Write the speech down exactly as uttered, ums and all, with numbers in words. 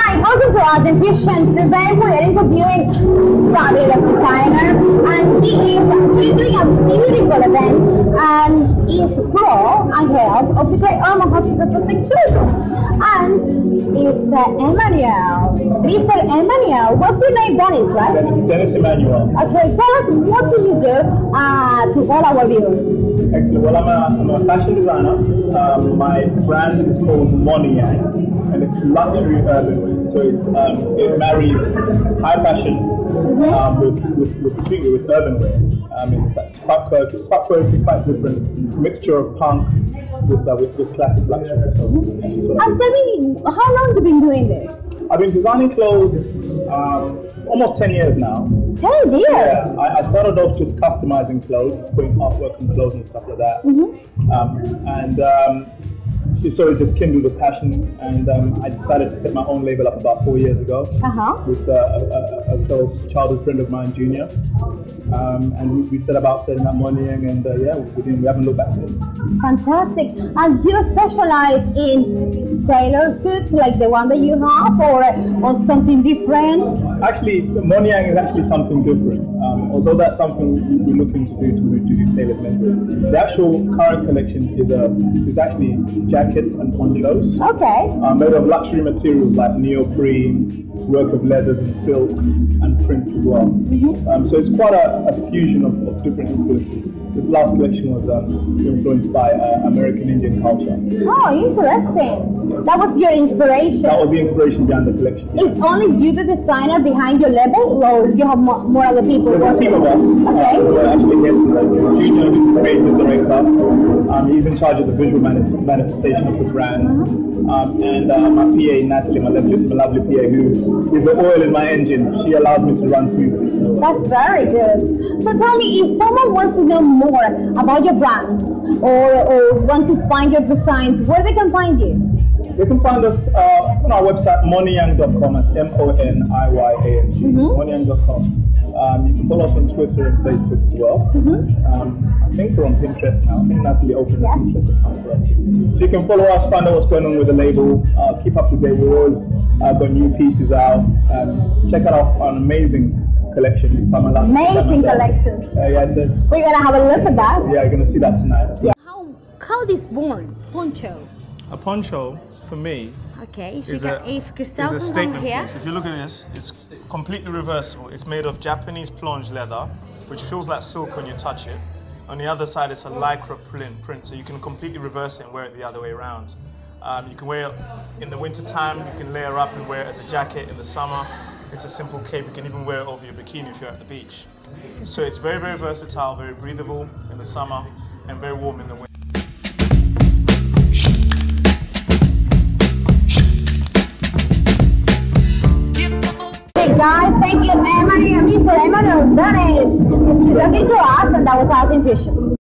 Hi, welcome to Art and Fusion. Today we are interviewing fabulous designer, and he is actually doing a beautiful event, and is pro and head of the Great Ormond Hospital for Sick Children. And is uh, Immanuel. Mister Immanuel, what's your name? Dennis, right? Dennis, Dennis Immanuel. Okay, tell us, what do you do uh, to all our viewers? Excellent. Well, I'm a, I'm a fashion designer. Um, my brand is called Moniyang, and it's luxury urban wear. So it's, um, it marries high fashion mm-hmm. um, with, with, with, with, with urban wear. Um, it's like quite quirky, quite quirky, quite different mixture of punk with, uh, with, with classic luxury. So, and tell me, how long have you been doing this? I've been designing clothes um, almost ten years now. ten years? Yeah, I, I started off just customizing clothes, putting artwork on clothes and stuff like that. Mm-hmm. um, and um, it sort of just kindled a passion, and um, I decided to set my own label up about four years ago uh-huh. with uh, a, a, a close childhood friend of mine, Junior. Um, and we, we set about setting up Moniyang, and uh, yeah, we, didn't, we haven't looked back since. Fantastic. And do you specialize in tailor suits like the one that you have, or, or something different? Actually, Moniyang is actually something different. Um, although that's something we're looking to do to move to do tailored menswear. The actual current collection is a is actually jackets and ponchos. Okay. Uh, made of luxury materials like neoprene, work of leathers and silks and prints as well. Mm-hmm. um, so it's quite a, a fusion of, of different influences. This last collection was um, influenced by uh, American Indian culture. Oh, interesting. That was your inspiration? That was the inspiration behind the collection. Is only you the designer behind your label, or you have more, more other people? There's a team of us. Okay. Uh, who are actually here tonight. Junior is the creative director. Um, he's in charge of the visual manif manifestation of the brand. Uh-huh. um, and uh, my P A, Natalie, my lovely, my lovely P A, who is the oil in my engine. She allows me to run smoothly. So. That's very good. So tell me, if someone wants to know more about your brand, or, or want to find your designs, where they can find you? They can find us uh, on our website, moniyang dot com. That's M O N I Y A N G, mm-hmm. moniyang dot com. Um, you can follow us on Twitter and Facebook as well. Mm-hmm. um, I think we're on Pinterest now. I think Natalie opened yeah. a Pinterest account for us. So you can follow us, find out what's going on with the label, uh, keep up to date. We've always uh, got new pieces out. Um, check out our, our amazing collection. Amazing collection. Uh, yeah, it's, it's, we're going to have a look at that. Yeah, you're going to see that tonight. Yeah. How, how this born? Poncho? A poncho, for me, okay, is, a, is a statement piece. If you look at this, it's completely reversible. It's made of Japanese plonge leather, which feels like silk when you touch it. On the other side, it's a lycra print, print so you can completely reverse it and wear it the other way around. Um, you can wear it in the winter time, you can layer up and wear it as a jacket in the summer. It's a simple cape, you can even wear it over your bikini if you're at the beach. So it's very, very versatile, very breathable in the summer, and very warm in the winter. Hey guys, thank you, Emmanuel, Mister Immanuel Dennis, talking to us, and that was Art and Fusion.